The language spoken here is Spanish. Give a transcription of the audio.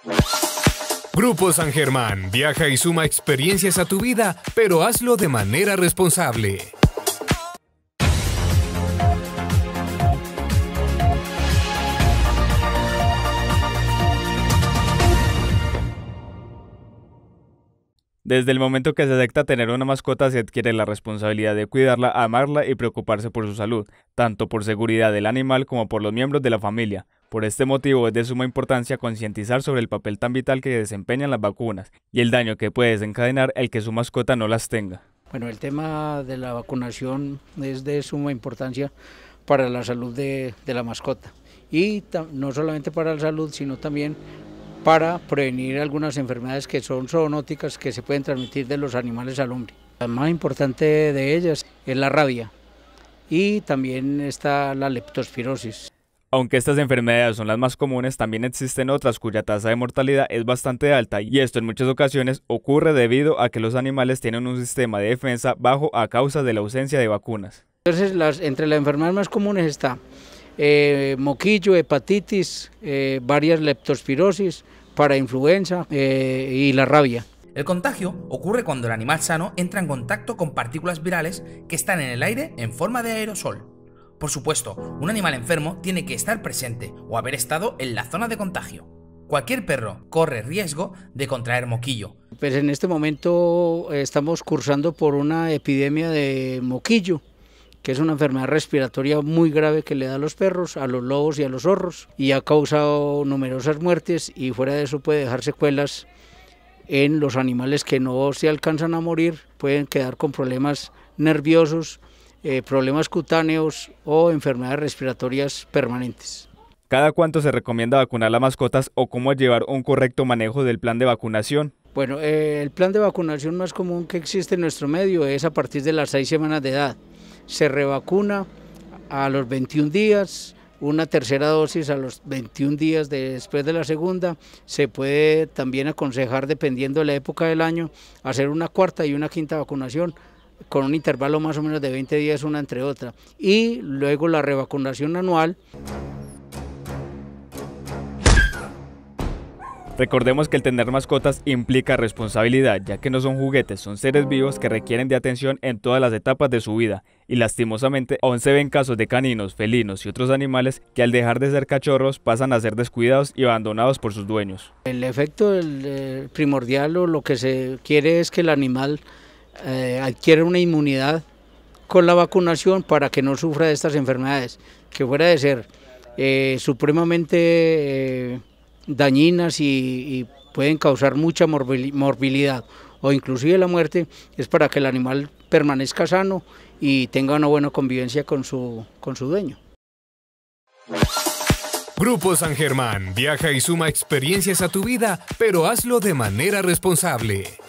Grupo San Germán, viaja y suma experiencias a tu vida, pero hazlo de manera responsable. Desde el momento que se acepta tener una mascota, se adquiere la responsabilidad de cuidarla, amarla y preocuparse por su salud, tanto por seguridad del animal como por los miembros de la familia. Por este motivo es de suma importancia concientizar sobre el papel tan vital que desempeñan las vacunas y el daño que puede desencadenar el que su mascota no las tenga. Bueno, el tema de la vacunación es de suma importancia para la salud de la mascota y no solamente para la salud, sino también para prevenir algunas enfermedades que son zoonóticas que se pueden transmitir de los animales al hombre. La más importante de ellas es la rabia y también está la leptospirosis. Aunque estas enfermedades son las más comunes, también existen otras cuya tasa de mortalidad es bastante alta y esto en muchas ocasiones ocurre debido a que los animales tienen un sistema de defensa bajo a causa de la ausencia de vacunas. Entonces, entre las enfermedades más comunes está moquillo, hepatitis, varias leptospirosis, parainfluenza y la rabia. El contagio ocurre cuando el animal sano entra en contacto con partículas virales que están en el aire en forma de aerosol. Por supuesto, un animal enfermo tiene que estar presente o haber estado en la zona de contagio. Cualquier perro corre riesgo de contraer moquillo. Pues en este momento estamos cursando por una epidemia de moquillo, que es una enfermedad respiratoria muy grave que le da a los perros, a los lobos y a los zorros, y ha causado numerosas muertes y fuera de eso puede dejar secuelas en los animales que no se alcanzan a morir, pueden quedar con problemas nerviosos, problemas cutáneos o enfermedades respiratorias permanentes. ¿Cada cuánto se recomienda vacunar las mascotas o cómo llevar un correcto manejo del plan de vacunación? Bueno, el plan de vacunación más común que existe en nuestro medio es a partir de las 6 semanas de edad. Se revacuna a los 21 días, una tercera dosis a los 21 días después de la segunda. Se puede también aconsejar, dependiendo de la época del año, hacer una cuarta y una quinta vacunación con un intervalo más o menos de 20 días una entre otra. Y luego la revacunación anual. Recordemos que el tener mascotas implica responsabilidad, ya que no son juguetes, son seres vivos que requieren de atención en todas las etapas de su vida, y lastimosamente aún se ven casos de caninos, felinos y otros animales que al dejar de ser cachorros pasan a ser descuidados y abandonados por sus dueños. El efecto primordial o lo que se quiere es que el animal adquiere una inmunidad con la vacunación para que no sufra de estas enfermedades, que fuera de ser supremamente dañinas y pueden causar mucha morbilidad o inclusive la muerte, es para que el animal permanezca sano y tenga una buena convivencia con su dueño. Grupo San Germán, viaja y suma experiencias a tu vida, pero hazlo de manera responsable.